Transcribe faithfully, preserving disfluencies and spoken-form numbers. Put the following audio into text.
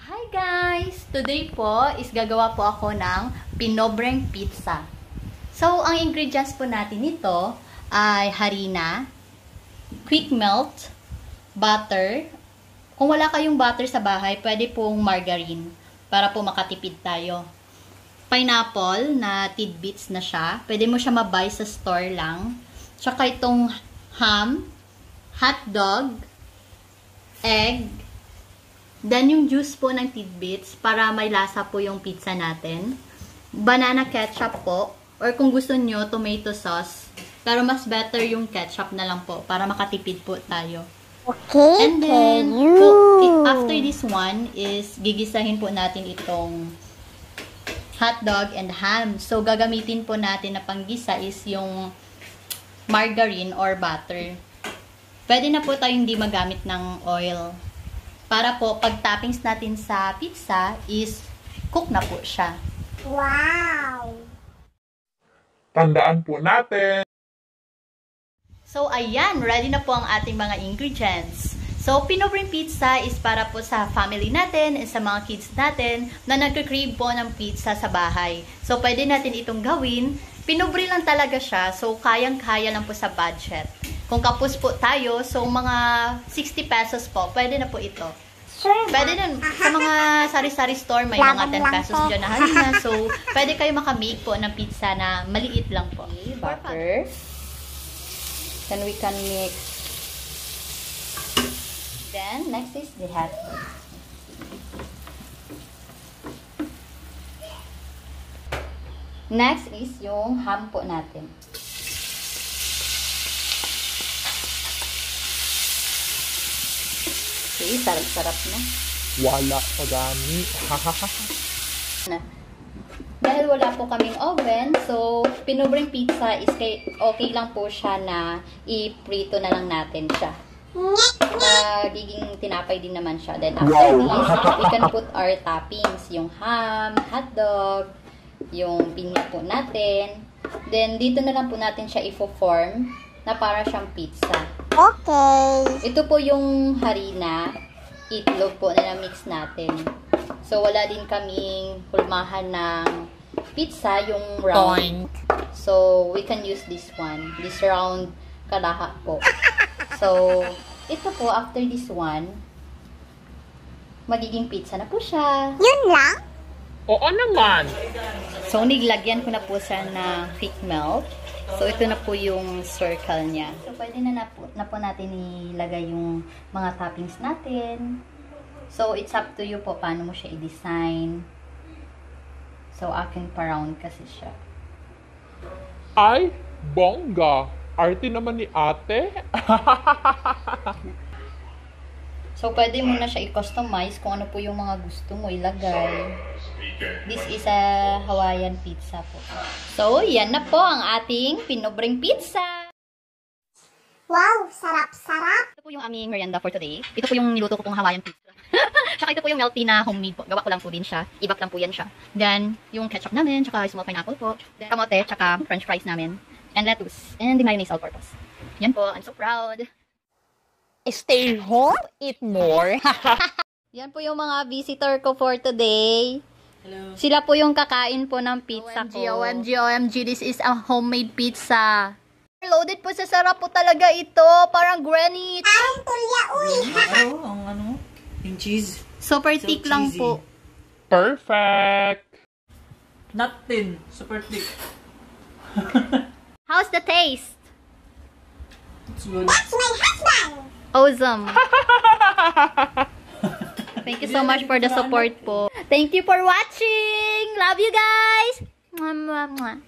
Hi guys! Today po is gagawa po ako ng pinobreng pizza. So, ang ingredients po natin nito ay harina, quick melt, butter. Kung wala kayong butter sa bahay, pwede pong margarine para po makatipid tayo. Pineapple na tidbits na siya. Pwede mo siya mabuy sa store lang. Tsaka itong ham, hotdog, egg, then yung juice po ng tidbits para may lasa po yung pizza natin. Banana ketchup po. Or kung gusto nyo, tomato sauce. Pero mas better yung ketchup na lang po para makatipid po tayo. Okay, and then, po, after this one is gigisahin po natin itong hotdog and ham. So, gagamitin po natin na panggisa is yung margarine or butter. Pwede na po tayo hindi magamit ng oil. Para po, pag toppings natin sa pizza is cook na po siya. Wow! Tandaan po natin. So, ayan. Ready na po ang ating mga ingredients. So, pinobreng pizza is para po sa family natin and sa mga kids natin na nagka-crave po ng pizza sa bahay. So, pwede natin itong gawin. Pinobre lang talaga siya. So, kayang-kaya lang po sa budget. Kung kapos po tayo, so mga sixty pesos po, pwede na po ito. Sure. Pwede na, sa mga sari-sari store, may mga ten pesos dyan na harina. So, pwede kayo makamake po ng pizza na maliit lang po. Okay, butter. Then we can mix. Then, next is the hot dog. Next is yung ham po natin. Okay, sarap-sarap na. Wala pa dami. Dahil wala po kaming oven, so pinobreng pizza is kay, okay lang po siya na i-prito na lang natin siya. Uh, giging tinapay din naman siya. Then after this, we can put our toppings. Yung ham, hotdog, yung pinya po natin. Then dito na lang po natin siya i-form na para siyang pizza. Okay. Ito po yung harina, itlog po na na-mix natin. So, wala din kaming hulmahan ng pizza, yung round. So, we can use this one. This round kalaha po. So, ito po, after this one, magiging pizza na po siya. Yun lang? Oo naman. So, niglagyan ko na po siya na quick melt. So, ito na po yung circle niya. So, pwede na na po, na po natin ilagay yung mga toppings natin. So, it's up to you po paano mo siya i-design. So, aking pa-round kasi siya. Ay, bongga. Arte naman ni ate. So, pwede mo na siya i-customize kung ano po yung mga gusto mo ilagay. This is a Hawaiian pizza po. So, yan na po ang ating pinobreng pizza. Wow, sarap-sarap. Ito po yung aming merienda for today. Ito po yung niluto ko pong Hawaiian pizza. Tsaka ito po yung melty na homemade po. Gawa ko lang po din siya. Ibak lang po yan siya. Then, yung ketchup namin, tsaka small pineapple po. Then, kamote, tsaka french fries namin. And lettuce. And the mayonnaise all-purpose. Yan po. I'm so proud. Stay home, eat more. Yan po yung mga visitor ko for today. Hello. Sila po yung kakain po ng pizza ko. O M G, O M G, this is a homemade pizza. Loaded po sa sarap po talaga ito. Parang granite. Ang tulya, uy. Ano, ang ano, yung cheese. Super So thick lang cheesy. po. Perfect. Not thin, super thick. How's the taste? It's good. That's my husband. Awesome. Thank you so much for the support po. Thank you for watching. Love you guys. Mwah, mwah, mwah.